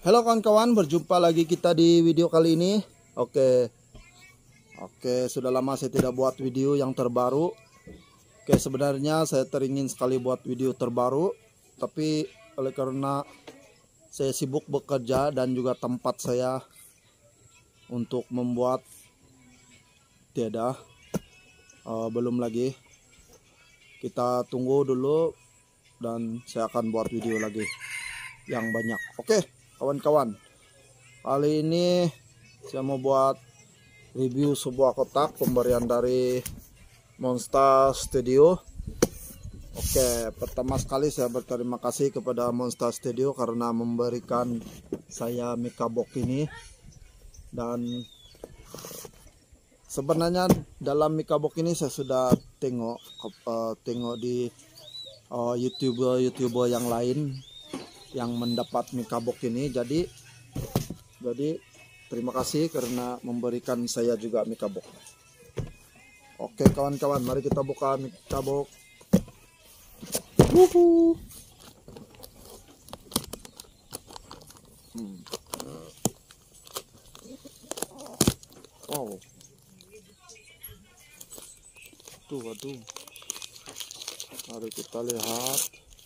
Halo kawan-kawan, berjumpa lagi kita di video kali ini. Oke, sudah lama saya tidak buat video yang terbaru. Oke, sebenarnya saya teringin sekali buat video terbaru, tapi oleh karena saya sibuk bekerja dan juga tempat saya untuk membuat tiada, belum lagi. Kita tunggu dulu dan saya akan buat video lagi yang banyak. Oke kawan-kawan, kali ini saya mau buat review sebuah kotak pemberian dari Monster Studio. Oke, pertama sekali saya berterima kasih kepada Monster Studio karena memberikan saya Mica box ini. Dan sebenarnya dalam Mica box ini saya sudah tengok di YouTuber yang lain yang mendapat Mica box ini. Jadi terima kasih karena memberikan saya juga Mica box. Oke kawan-kawan, mari kita buka Mica box. Wow. Waduh. Mari kita lihat.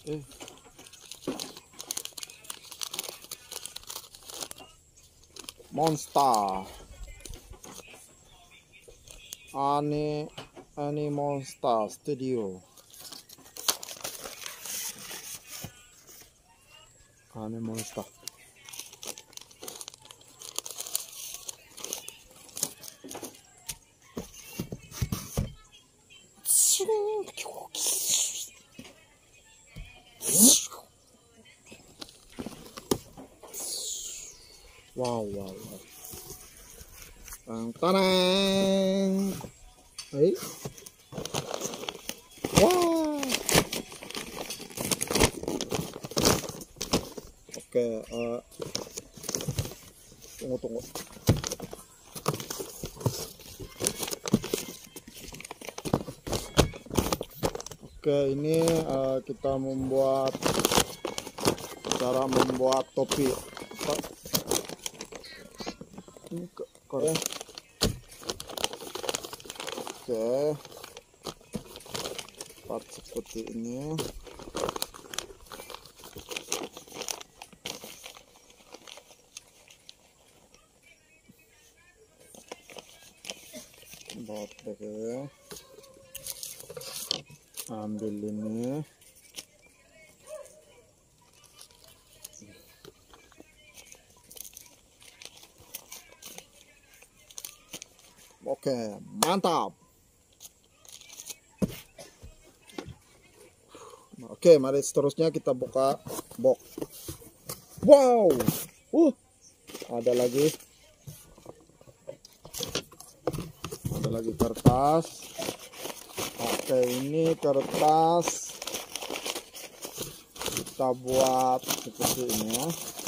Monster. Ani Monster Studio. Ani Monster. Wow. Tanang. Wow. Oke, tunggu. Oke, ini kita cara membuat topi. Ini korek. Oke, part seperti ini. Oke, ambil ini. Oke, mantap. Oke, mari seterusnya kita buka box. Wow. Ada lagi kertas. Oke, ini kertas kita buat seperti ini ya.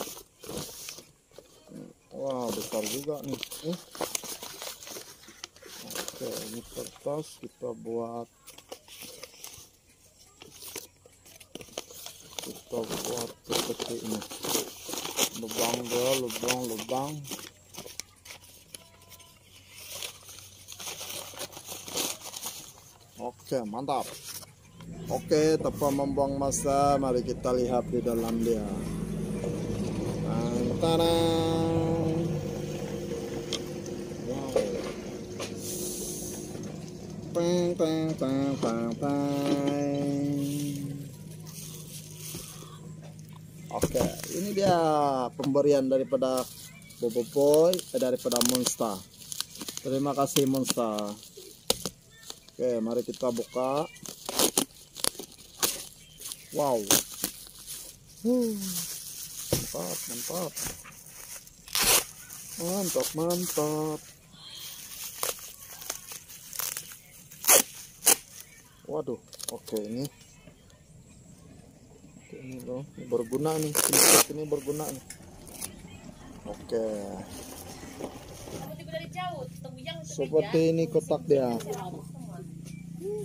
Wow, besar juga nih. Oke, ini kertas kita buat seperti ini. Lubang. Oke, mantap. Oke, tanpa membuang masa, mari kita lihat di dalam dia. Tarang. Oke, ini dia pemberian daripada Boboiboy, daripada Monster. Terima kasih Monster. Oke, mari kita buka. Wow. Mantap. Waduh, oke ini loh, ini berguna nih, ini berguna nih. Oke. Seperti ini kotak dia.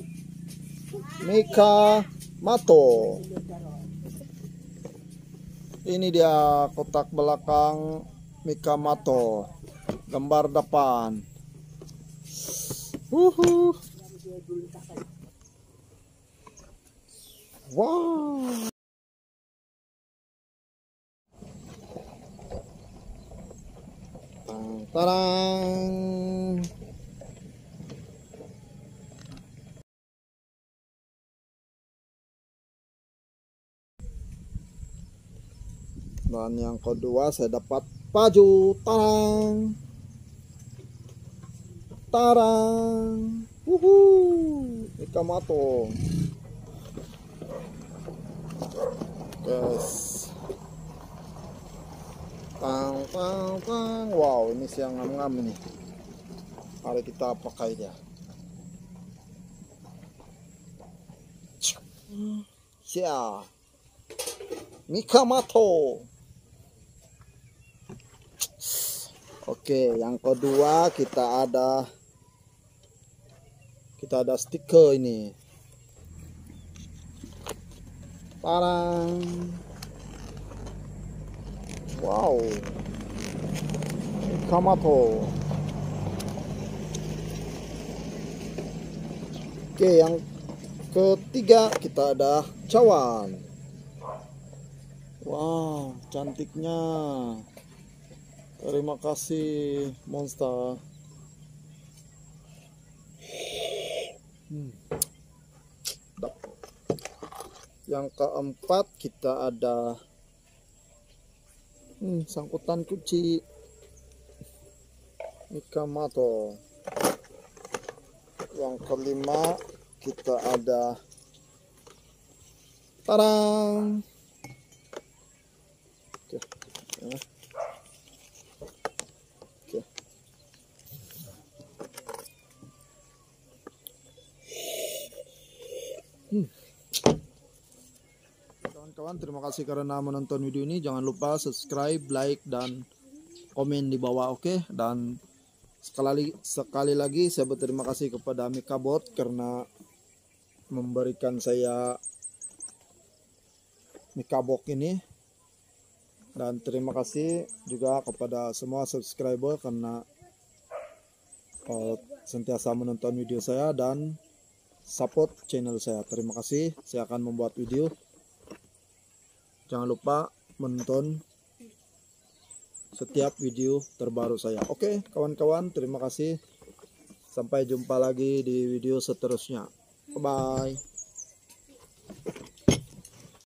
Mica Moto. Ini dia kotak belakang Mikamato, gambar depan. Wow. Tarang. Dan yang kedua saya dapat baju tarang. Tarang. Mikamato. Guys. Tang tang tang. Wow, ini siang ngam-ngam ini. Mari kita pakai dia. Sia. Mikamato. Oke, yang kedua kita ada stiker ini. Parang. Wow. Mikamato. Oke, yang ketiga kita ada cawan. Wow, cantiknya. Terima kasih Monster. Yang keempat kita ada sangkutan kunci Mikamato. Yang kelima kita ada tarang. Oke. Oke. Kawan-kawan, terima kasih karena menonton video ini. Jangan lupa subscribe, like, dan komen di bawah, oke? Dan sekali lagi saya berterima kasih kepada Mikabot karena memberikan saya Mikabot ini. Dan terima kasih juga kepada semua subscriber karena sentiasa menonton video saya dan support channel saya. Terima kasih. Saya akan membuat video. Jangan lupa menonton setiap video terbaru saya. Oke, kawan-kawan, terima kasih. Sampai jumpa lagi di video seterusnya. Bye-bye.